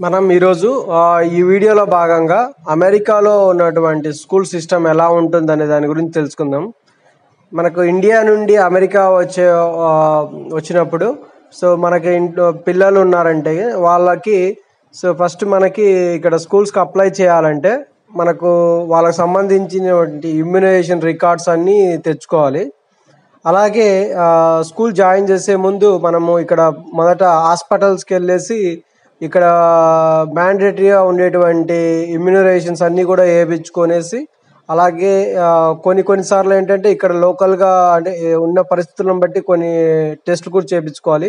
మనం ఈరోజు ఈ వీడియోలో భాగంగా అమెరికాలో ఉన్నటువంటి స్కూల్ సిస్టమ్ ఎలా ఉంటుందనే దాని గురించి తెలుసుకుందాం. మనకు ఇండియా నుండి అమెరికా వచ్చినప్పుడు మనకి ఇంట్లో పిల్లలు ఉన్నారంటే వాళ్ళకి ఫస్ట్ మనకి ఇక్కడ స్కూల్స్కి అప్లై చేయాలంటే మనకు వాళ్ళకి సంబంధించినటువంటి ఇమ్యునైజేషన్ రికార్డ్స్ అన్నీ తెచ్చుకోవాలి. అలాగే స్కూల్ జాయిన్ చేసే ముందు మనము ఇక్కడ మొదట హాస్పిటల్స్కి వెళ్ళేసి ఇక్కడ మ్యాండేటరీగా ఉండేటువంటి ఇమ్యునైజేషన్స్ అన్నీ కూడా వేయించుకొనేసి అలాగే కొన్నిసార్లు ఏంటంటే ఇక్కడ లోకల్గా అంటే ఉన్న పరిస్థితులను బట్టి కొన్ని టెస్టులు కూడా చేయించుకోవాలి.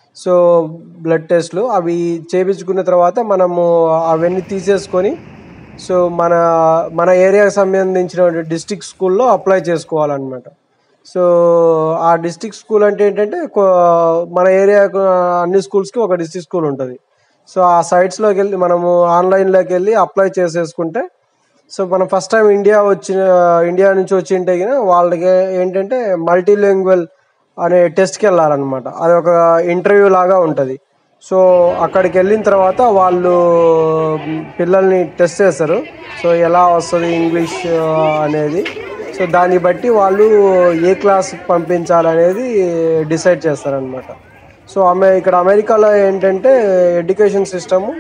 బ్లడ్ టెస్ట్లు అవి చేయించుకున్న తర్వాత మనము అవన్నీ తీసేసుకొని మన మన ఏరియాకి సంబంధించిన డిస్ట్రిక్ట్ స్కూల్లో అప్లై చేసుకోవాలన్నమాట. ఆ డిస్ట్రిక్ట్ స్కూల్ అంటే ఏంటంటే మన ఏరియాకు అన్ని స్కూల్స్కి ఒక డిస్ట్రిక్ట్ స్కూల్ ఉంటుంది. ఆ సైట్స్లోకి వెళ్ళి మనము ఆన్లైన్లోకి వెళ్ళి అప్లై చేసేసుకుంటే మనం ఫస్ట్ టైం ఇండియా నుంచి వచ్చింటే వాళ్ళకి ఏంటంటే మల్టీలింగ్వల్ అనే టెస్ట్కి వెళ్ళాలన్నమాట. అది ఒక ఇంటర్వ్యూ లాగా ఉంటుంది. అక్కడికి వెళ్ళిన తర్వాత వాళ్ళు పిల్లల్ని టెస్ట్ చేస్తారు. ఎలా వస్తుంది ఇంగ్లీష్ అనేది. దాన్ని బట్టి వాళ్ళు ఏ క్లాస్కి పంపించాలనేది డిసైడ్ చేస్తారనమాట. ఇక్కడ అమెరికాలో ఏంటంటే ఎడ్యుకేషన్ సిస్టము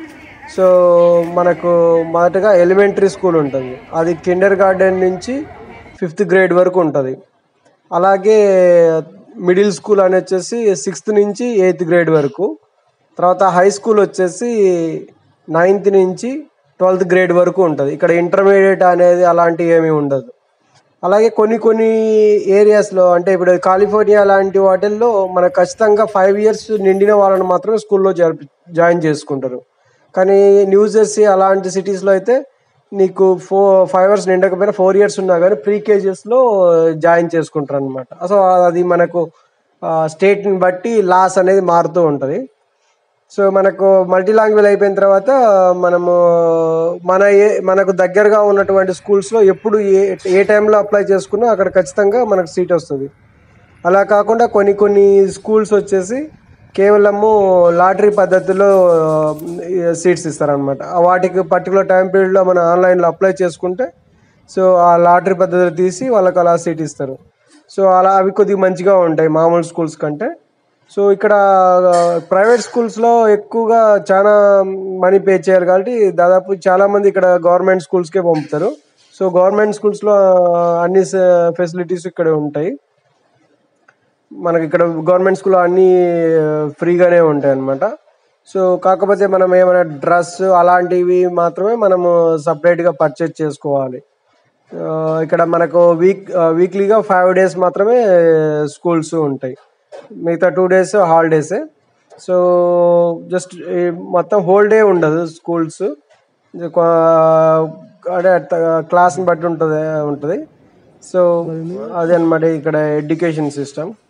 మనకు మొదటగా ఎలిమెంటరీ స్కూల్ ఉంటుంది. అది కిండర్ గార్డెన్ నుంచి 5th గ్రేడ్ వరకు ఉంటుంది. అలాగే మిడిల్ స్కూల్ అని వచ్చేసి 6th నుంచి 8th గ్రేడ్ వరకు. తర్వాత హై స్కూల్ వచ్చేసి 9th నుంచి 12th గ్రేడ్ వరకు ఉంటుంది. ఇక్కడ ఇంటర్మీడియట్ అనేది అలాంటివి ఏమీ ఉండదు. అలాగే కొన్ని ఏరియాస్లో అంటే ఇప్పుడు కాలిఫోర్నియా లాంటి వాటిల్లో మనకు ఖచ్చితంగా 5 years నిండిన వాళ్ళని మాత్రమే స్కూల్లో జాయిన్ చేసుకుంటారు. కానీ న్యూ జెర్సీ అలాంటి సిటీస్లో అయితే నీకు 5 years నిండకపోయినా 4 years ఉన్నా కానీ ప్రీకేజెస్లో జాయిన్ చేసుకుంటారు అనమాట. అది మనకు స్టేట్ని బట్టి లాస్ అనేది మారుతూ ఉంటుంది. మనకు మల్టీ లాంగ్వేజ్ అయిపోయిన తర్వాత మనము మనకు దగ్గరగా ఉన్నటువంటి స్కూల్స్లో ఎప్పుడు ఏ టైంలో అప్లై చేసుకున్నా అక్కడ ఖచ్చితంగా మనకు సీట్ వస్తుంది. అలా కాకుండా కొన్ని స్కూల్స్ వచ్చేసి కేవలము లాటరీ పద్ధతిలో సీట్స్ ఇస్తారనమాట. వాటికి పర్టికులర్ టైం పీరియడ్లో మనం ఆన్లైన్లో అప్లై చేసుకుంటే ఆ లాటరీ పద్ధతిలో తీసి వాళ్ళకి అలా సీట్ ఇస్తారు. అలా అవి కొద్దిగా మంచిగా ఉంటాయి మామూలు స్కూల్స్ కంటే. ఇక్కడ ప్రైవేట్ స్కూల్స్లో ఎక్కువగా చాలా మనీ పే చేయాలి కాబట్టి దాదాపు చాలామంది ఇక్కడ గవర్నమెంట్ స్కూల్స్కే పంపుతారు. గవర్నమెంట్ స్కూల్స్లో అన్ని ఫెసిలిటీస్ ఇక్కడ ఉంటాయి. మనకి ఇక్కడ గవర్నమెంట్ స్కూల్లో అన్నీ ఫ్రీగానే ఉంటాయి అన్నమాట. కాకపోతే మనం ఏమైనా డ్రెస్ అలాంటివి మాత్రమే మనము సపరేట్గా పర్చేజ్ చేసుకోవాలి. ఇక్కడ మనకు వీక్లీగా 5 days మాత్రమే స్కూల్స్ ఉంటాయి. మిగతా 2 days హాలిడేసే. జస్ట్ మొత్తం హోల్ డే ఉండదు స్కూల్స్. అంటే క్లాస్ని బట్టి ఉంటుంది. అదే అనమాట ఇక్కడ ఎడ్యుకేషన్ సిస్టమ్.